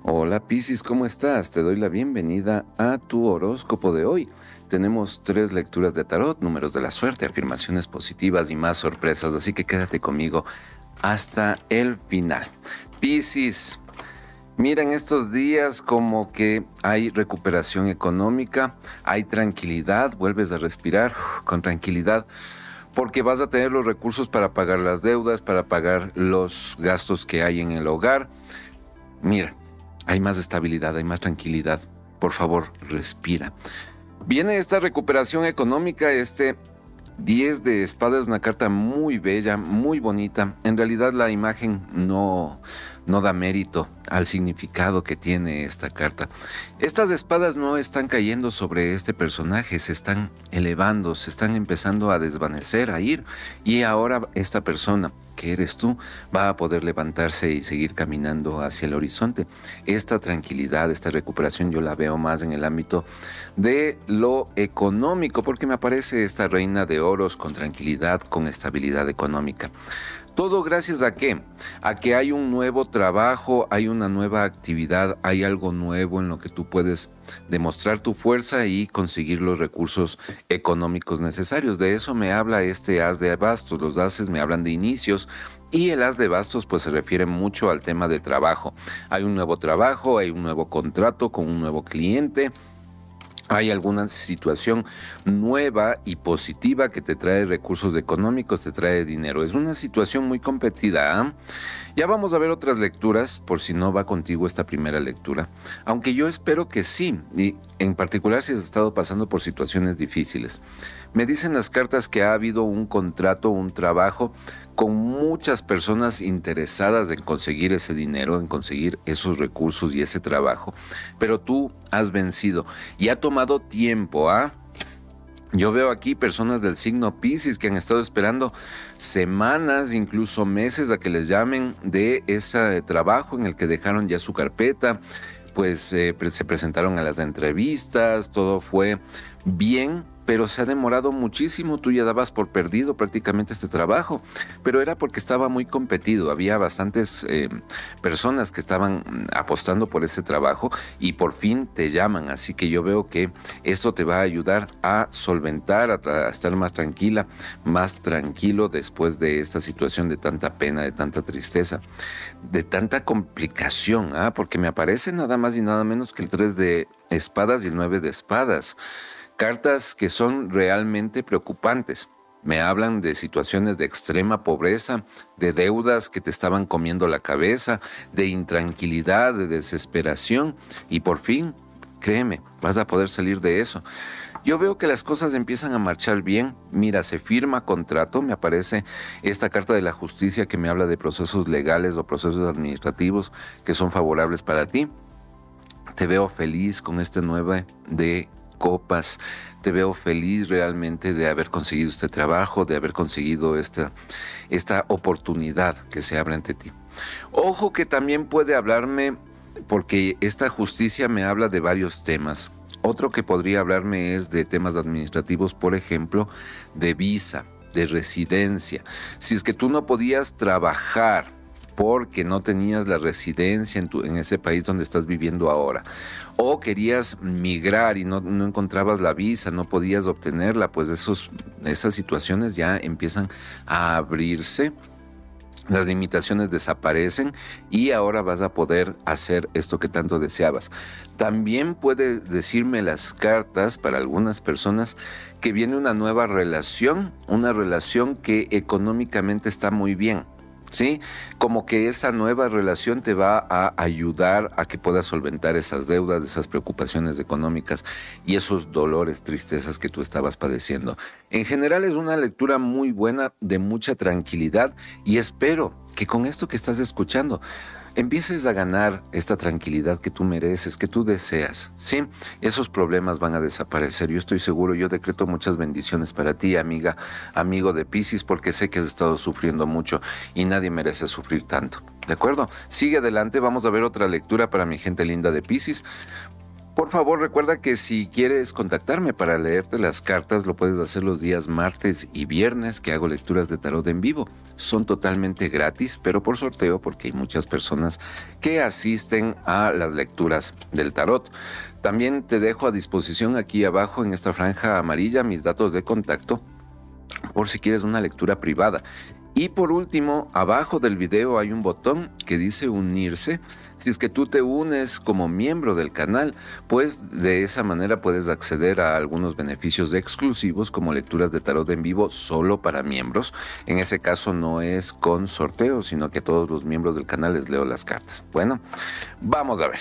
Hola Piscis, ¿cómo estás? Te doy la bienvenida a tu horóscopo de hoy. Tenemos 3 lecturas de tarot, números de la suerte, afirmaciones positivas y más sorpresas, así que quédate conmigo hasta el final. Piscis, mira, en estos días como que hay recuperación económica, hay tranquilidad, vuelves a respirar con tranquilidad, porque vas a tener los recursos para pagar las deudas, para pagar los gastos que hay en el hogar. Mira, hay más estabilidad, hay más tranquilidad. Por favor, respira. Viene esta recuperación económica, este 10 de espadas es una carta muy bella, muy bonita. En realidad la imagen no da mérito al significado que tiene esta carta. Estas espadas no están cayendo sobre este personaje, se están elevando, se están empezando a desvanecer, a ir. Y ahora esta persona, que eres tú, va a poder levantarse y seguir caminando hacia el horizonte. Esta tranquilidad, esta recuperación yo la veo más en el ámbito de lo económico, porque me aparece esta reina de oros con tranquilidad, con estabilidad económica. Todo gracias a qué? A que hay un nuevo trabajo, hay una nueva actividad, hay algo nuevo en lo que tú puedes demostrar tu fuerza y conseguir los recursos económicos necesarios. De eso me habla este as de bastos. Los ases me hablan de inicios y el as de bastos pues se refiere mucho al tema de trabajo. Hay un nuevo trabajo, hay un nuevo contrato con un nuevo cliente. Hay alguna situación nueva y positiva que te trae recursos económicos, te trae dinero. Es una situación muy competida, ¿eh? Ya vamos a ver otras lecturas, por si no va contigo esta primera lectura. Aunque yo espero que sí, y en particular si has estado pasando por situaciones difíciles. Me dicen las cartas que ha habido un contrato, un trabajo con muchas personas interesadas en conseguir ese dinero, en conseguir esos recursos y ese trabajo, pero tú has vencido y ha tomado tiempo, ¿ah? Yo veo aquí personas del signo Piscis que han estado esperando semanas, incluso meses, a que les llamen de ese trabajo en el que dejaron ya su carpeta, pues se presentaron a las entrevistas, todo fue bien, pero se ha demorado muchísimo. Tú ya dabas por perdido prácticamente este trabajo, pero era porque estaba muy competido. Había bastantes personas que estaban apostando por ese trabajo y por fin te llaman. Así que yo veo que esto te va a ayudar a solventar, a estar más tranquila, más tranquilo después de esta situación de tanta pena, de tanta tristeza, de tanta complicación, porque me aparece nada más y nada menos que el 3 de espadas y el 9 de espadas. Cartas que son realmente preocupantes. Me hablan de situaciones de extrema pobreza, de deudas que te estaban comiendo la cabeza, de intranquilidad, de desesperación y por fin, créeme, vas a poder salir de eso. Yo veo que las cosas empiezan a marchar bien. Mira, se firma contrato, me aparece esta carta de la justicia que me habla de procesos legales o procesos administrativos que son favorables para ti. Te veo feliz con este 9 de copas. Te veo feliz realmente de haber conseguido este trabajo, de haber conseguido esta oportunidad que se abre ante ti. Ojo que también puede hablarme, porque esta justicia me habla de varios temas. Otro que podría hablarme es de temas administrativos, por ejemplo, de visa, de residencia. Si es que tú no podías trabajar porque no tenías la residencia en ese país donde estás viviendo ahora, o querías migrar y no encontrabas la visa, no podías obtenerla, pues esas situaciones ya empiezan a abrirse. Las limitaciones desaparecen y ahora vas a poder hacer esto que tanto deseabas. También puede decirme las cartas para algunas personas que viene una nueva relación, una relación que económicamente está muy bien. ¿Sí? Como que esa nueva relación te va a ayudar a que puedas solventar esas deudas, esas preocupaciones económicas y esos dolores, tristezas que tú estabas padeciendo. En general es una lectura muy buena, de mucha tranquilidad, y espero que con esto que estás escuchando empieces a ganar esta tranquilidad que tú mereces, que tú deseas, ¿sí? Esos problemas van a desaparecer, yo estoy seguro. Yo decreto muchas bendiciones para ti, amiga, amigo de Piscis, porque sé que has estado sufriendo mucho y nadie merece sufrir tanto, ¿de acuerdo? Sigue adelante, vamos a ver otra lectura para mi gente linda de Piscis. Por favor, recuerda que si quieres contactarme para leerte las cartas, lo puedes hacer los días martes y viernes que hago lecturas de tarot en vivo. Son totalmente gratis, pero por sorteo porque hay muchas personas que asisten a las lecturas del tarot. También te dejo a disposición aquí abajo en esta franja amarilla mis datos de contacto por si quieres una lectura privada. Y por último, abajo del video hay un botón que dice unirse. Si es que tú te unes como miembro del canal, pues de esa manera puedes acceder a algunos beneficios exclusivos como lecturas de tarot en vivo solo para miembros. En ese caso no es con sorteo, sino que a todos los miembros del canal les leo las cartas. Bueno, vamos a ver.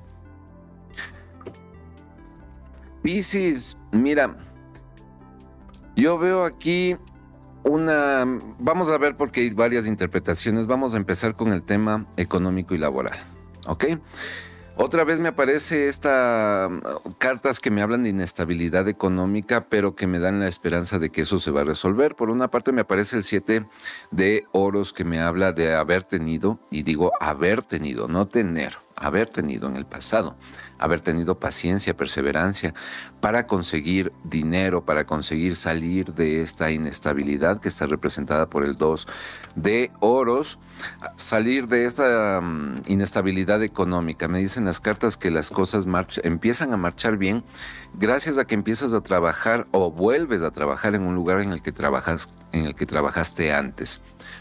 Piscis, mira, yo veo aquí vamos a ver porque hay varias interpretaciones. Vamos a empezar con el tema económico y laboral, ¿ok? Otra vez me aparece cartas que me hablan de inestabilidad económica, pero que me dan la esperanza de que eso se va a resolver. Por una parte me aparece el 7 de oros que me habla de haber tenido, y digo haber tenido, no tener, haber tenido en el pasado, haber tenido paciencia, perseverancia para conseguir dinero, para conseguir salir de esta inestabilidad que está representada por el 2 de oros, salir de esta inestabilidad económica. Me dicen las cartas que las cosas empiezan a marchar bien gracias a que empiezas a trabajar o vuelves a trabajar en un lugar en el que trabajaste antes,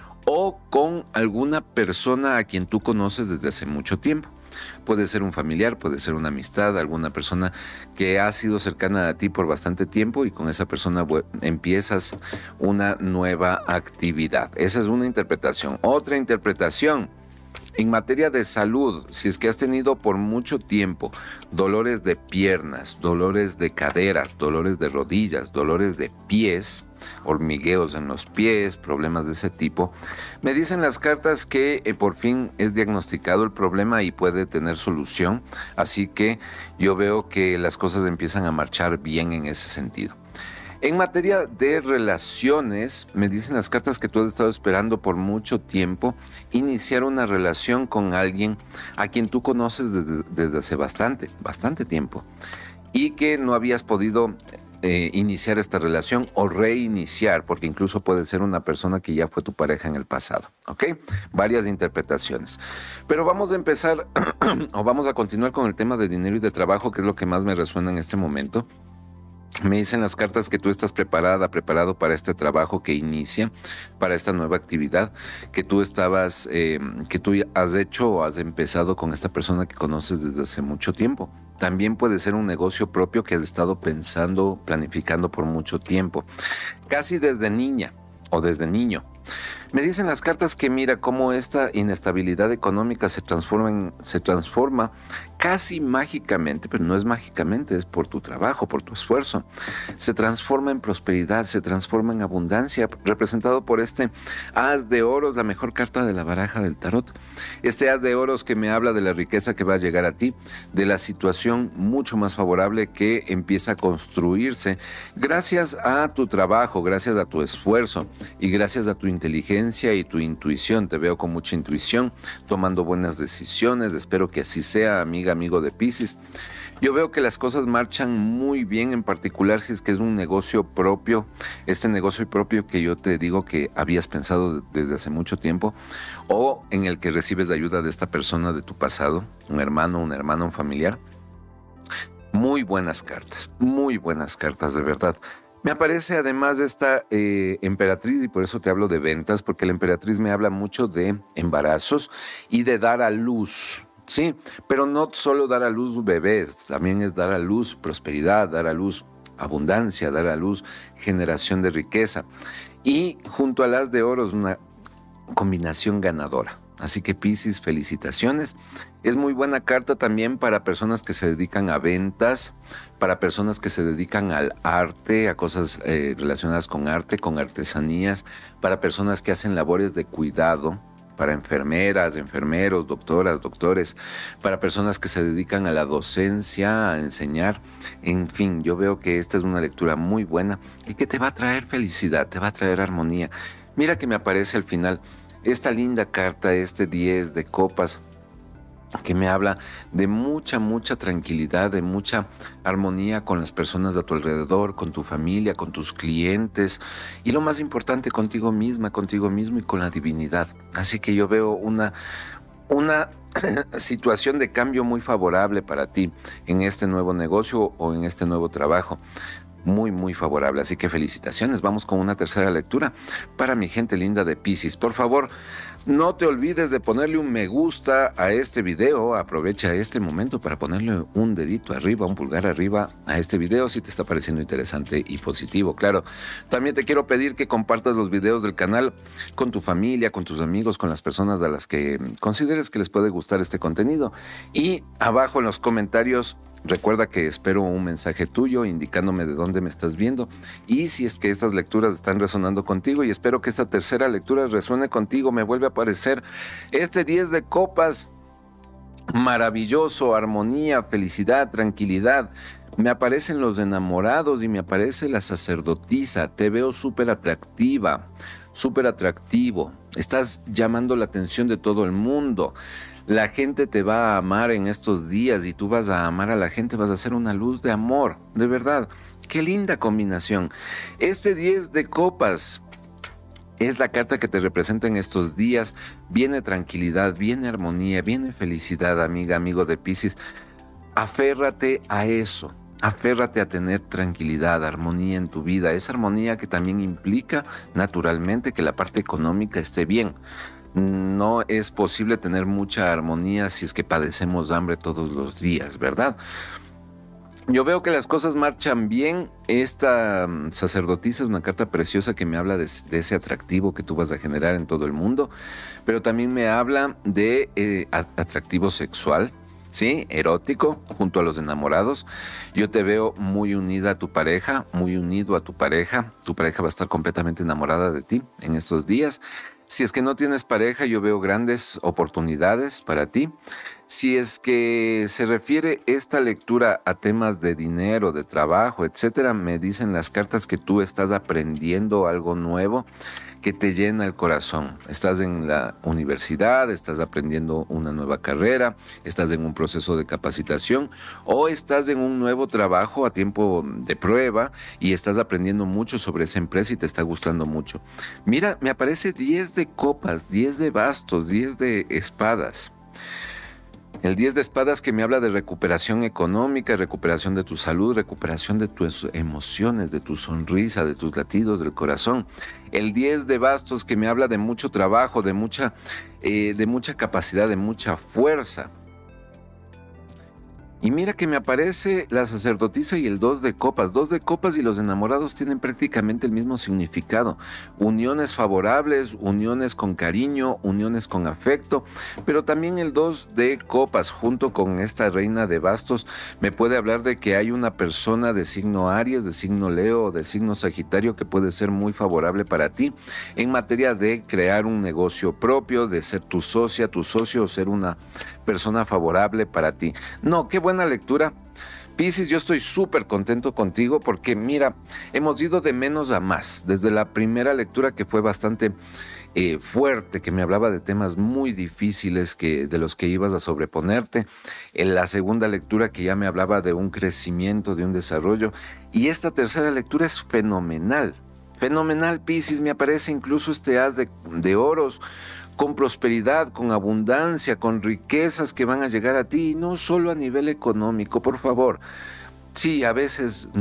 o con alguna persona a quien tú conoces desde hace mucho tiempo. Puede ser un familiar, puede ser una amistad, alguna persona que ha sido cercana a ti por bastante tiempo y con esa persona empiezas una nueva actividad. Esa es una interpretación. Otra interpretación, en materia de salud, si es que has tenido por mucho tiempo dolores de piernas, dolores de caderas, dolores de rodillas, dolores de pies, hormigueos en los pies, problemas de ese tipo, me dicen las cartas que por fin es diagnosticado el problema y puede tener solución, así que yo veo que las cosas empiezan a marchar bien en ese sentido. En materia de relaciones, me dicen las cartas que tú has estado esperando por mucho tiempo iniciar una relación con alguien a quien tú conoces desde hace bastante tiempo y que no habías podido iniciar esta relación o reiniciar, porque incluso puede ser una persona que ya fue tu pareja en el pasado, ¿ok? Varias interpretaciones. Pero vamos a empezar o vamos a continuar con el tema de dinero y de trabajo, que es lo que más me resuena en este momento. Me dicen las cartas que tú estás preparado para este trabajo que inicia, para esta nueva actividad que tú que tú has hecho o has empezado con esta persona que conoces desde hace mucho tiempo. También puede ser un negocio propio que has estado pensando, planificando por mucho tiempo, casi desde niña o desde niño. Me dicen las cartas que mira cómo esta inestabilidad económica se transforma casi mágicamente, pero no es mágicamente, es por tu trabajo, por tu esfuerzo. Se transforma en prosperidad, se transforma en abundancia, representado por este as de oros, la mejor carta de la baraja del tarot. Este as de oros que me habla de la riqueza que va a llegar a ti, de la situación mucho más favorable que empieza a construirse gracias a tu trabajo, gracias a tu esfuerzo y gracias a tu inteligencia y tu intuición. Te veo con mucha intuición, tomando buenas decisiones. Espero que así sea, amigo de Piscis. Yo veo que las cosas marchan muy bien, en particular si es que es un negocio propio, este negocio propio que yo te digo que habías pensado desde hace mucho tiempo, o en el que recibes ayuda de esta persona de tu pasado, un hermano, un familiar. Muy buenas cartas de verdad. Me aparece además esta emperatriz, y por eso te hablo de ventas, porque la emperatriz me habla mucho de embarazos y de dar a luz. Sí, pero no solo dar a luz bebés, también es dar a luz prosperidad, dar a luz abundancia, dar a luz generación de riqueza. Y junto al as de oros, una combinación ganadora. Así que Piscis, felicitaciones. Es muy buena carta también para personas que se dedican a ventas, para personas que se dedican al arte, a cosas relacionadas con arte, con artesanías, para personas que hacen labores de cuidado, para enfermeras, enfermeros, doctoras, doctores, para personas que se dedican a la docencia, a enseñar. En fin, yo veo que esta es una lectura muy buena y que te va a traer felicidad, te va a traer armonía. Mira que me aparece al final esta linda carta, este 10 de copas, que me habla de mucha tranquilidad, de mucha armonía con las personas de tu alrededor, con tu familia, con tus clientes y lo más importante, contigo misma, contigo mismo y con la divinidad. Así que yo veo una situación de cambio muy favorable para ti en este nuevo negocio o en este nuevo trabajo. Muy favorable. Así que felicitaciones. Vamos con una tercera lectura para mi gente linda de Piscis. Por favor, no te olvides de ponerle un me gusta a este video. Aprovecha este momento para ponerle un dedito arriba, un pulgar arriba a este video si te está pareciendo interesante y positivo. Claro, también te quiero pedir que compartas los videos del canal con tu familia, con tus amigos, con las personas a las que consideres que les puede gustar este contenido. Y abajo en los comentarios, recuerda que espero un mensaje tuyo indicándome de dónde me estás viendo y si es que estas lecturas están resonando contigo, y espero que esta tercera lectura resuene contigo. Me vuelve a aparecer este 10 de copas, maravilloso, armonía, felicidad, tranquilidad. Me aparecen los enamorados y me aparece la sacerdotisa. Te veo súper atractiva, súper atractivo. Estás llamando la atención de todo el mundo. La gente te va a amar en estos días y tú vas a amar a la gente, vas a ser una luz de amor, de verdad. Qué linda combinación. Este 10 de copas es la carta que te representa en estos días. Viene tranquilidad, viene armonía, viene felicidad, amiga, amigo de Piscis. Aférrate a eso. Aférrate a tener tranquilidad, armonía en tu vida. Esa armonía que también implica naturalmente que la parte económica esté bien. No es posible tener mucha armonía si es que padecemos hambre todos los días, ¿verdad? Yo veo que las cosas marchan bien. Esta sacerdotisa es una carta preciosa que me habla de ese atractivo que tú vas a generar en todo el mundo, pero también me habla de atractivo sexual, ¿sí? Erótico, junto a los enamorados. Yo te veo muy unida a tu pareja, muy unido a tu pareja. Tu pareja va a estar completamente enamorada de ti en estos días. Si es que no tienes pareja, yo veo grandes oportunidades para ti. Si es que se refiere esta lectura a temas de dinero, de trabajo, etcétera, me dicen las cartas que tú estás aprendiendo algo nuevo que te llena el corazón. Estás en la universidad, estás aprendiendo una nueva carrera, estás en un proceso de capacitación o estás en un nuevo trabajo a tiempo de prueba y estás aprendiendo mucho sobre esa empresa y te está gustando mucho. Mira, me aparece 10 de copas, 10 de bastos, 10 de espadas. El 10 de espadas que me habla de recuperación económica, recuperación de tu salud, recuperación de tus emociones, de tu sonrisa, de tus latidos del corazón. El 10 de bastos que me habla de mucho trabajo, de mucha capacidad, de mucha fuerza. Y mira que me aparece la sacerdotisa y el 2 de copas. 2 de copas y los enamorados tienen prácticamente el mismo significado. Uniones favorables, uniones con cariño, uniones con afecto. Pero también el 2 de copas junto con esta reina de bastos me puede hablar de que hay una persona de signo Aries, de signo Leo o de signo Sagitario que puede ser muy favorable para ti en materia de crear un negocio propio, de ser tu socia, tu socio o ser una persona favorable para ti. No, qué buena lectura. Piscis, yo estoy súper contento contigo porque mira, hemos ido de menos a más. Desde la primera lectura que fue bastante fuerte, que me hablaba de temas muy difíciles de los que ibas a sobreponerte. En la segunda lectura que ya me hablaba de un crecimiento, de un desarrollo. Y esta tercera lectura es fenomenal. Fenomenal, Piscis. Me aparece incluso este as de oros, con prosperidad, con abundancia, con riquezas que van a llegar a ti, no solo a nivel económico, por favor. Sí, a veces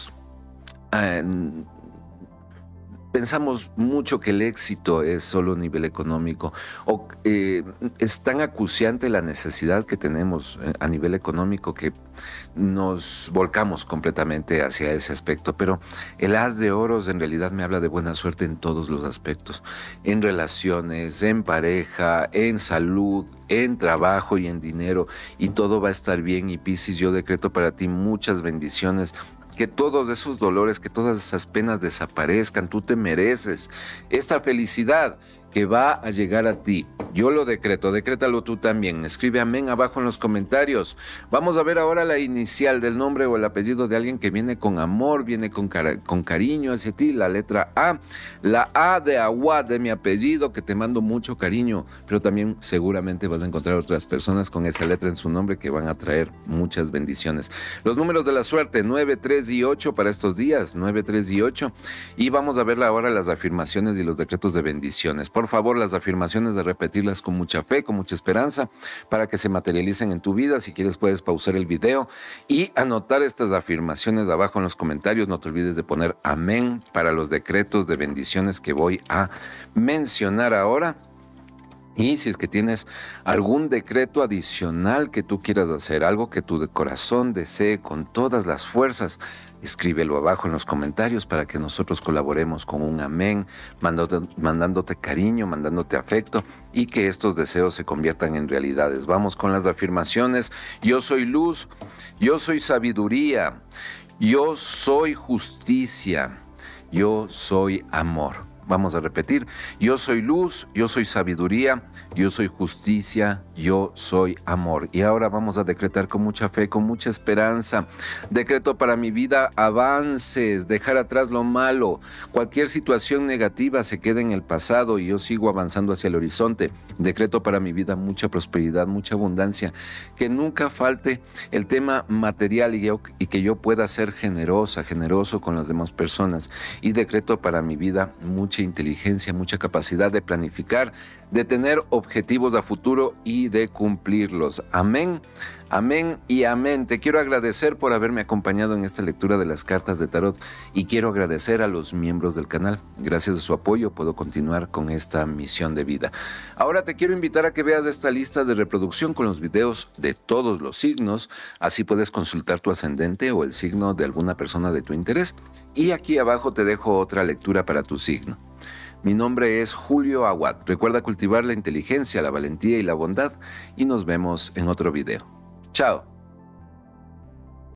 pensamos mucho que el éxito es solo a nivel económico o es tan acuciante la necesidad que tenemos a nivel económico que nos volcamos completamente hacia ese aspecto. Pero el as de oros en realidad me habla de buena suerte en todos los aspectos, en relaciones, en pareja, en salud, en trabajo y en dinero, y todo va a estar bien. Y Piscis, yo decreto para ti muchas bendiciones. Que todos esos dolores, que todas esas penas desaparezcan. Tú te mereces esta felicidad que va a llegar a ti. Yo lo decreto, decrétalo tú también. Escribe amén abajo en los comentarios. Vamos a ver ahora la inicial del nombre o el apellido de alguien que viene con amor, viene con cariño hacia ti. La letra A, la A de Agua, de mi apellido, que te mando mucho cariño, pero también seguramente vas a encontrar otras personas con esa letra en su nombre que van a traer muchas bendiciones. Los números de la suerte, 9, 3 y 8 para estos días, 9, 3 y 8. Y vamos a ver ahora las afirmaciones y los decretos de bendiciones. Por favor, las afirmaciones de repetirlas con mucha fe, con mucha esperanza, para que se materialicen en tu vida. Si quieres puedes pausar el video y anotar estas afirmaciones abajo en los comentarios. No te olvides de poner amén para los decretos de bendiciones que voy a mencionar ahora. Y si es que tienes algún decreto adicional que tú quieras hacer, algo que tu corazón desee con todas las fuerzas, escríbelo abajo en los comentarios para que nosotros colaboremos con un amén, mandándote cariño, mandándote afecto y que estos deseos se conviertan en realidades. Vamos con las afirmaciones. Yo soy luz, yo soy sabiduría, yo soy justicia, yo soy amor. Vamos a repetir, yo soy luz, yo soy sabiduría, yo soy justicia, yo soy amor. Y ahora vamos a decretar con mucha fe, con mucha esperanza. Decreto para mi vida avances, dejar atrás lo malo. Cualquier situación negativa se queda en el pasado y yo sigo avanzando hacia el horizonte. Decreto para mi vida mucha prosperidad, mucha abundancia. Que nunca falte el tema material y que yo pueda ser generoso con las demás personas. Y decreto para mi vida mucha inteligencia, mucha capacidad de planificar, de tener objetivos a futuro y de cumplirlos. Amén, amén y amén. Te quiero agradecer por haberme acompañado en esta lectura de las cartas de tarot y quiero agradecer a los miembros del canal. Gracias a su apoyo puedo continuar con esta misión de vida. Ahora te quiero invitar a que veas esta lista de reproducción con los videos de todos los signos. Así puedes consultar tu ascendente o el signo de alguna persona de tu interés. Y aquí abajo te dejo otra lectura para tu signo. Mi nombre es Julio Aguad. Recuerda cultivar la inteligencia, la valentía y la bondad y nos vemos en otro video. Chao.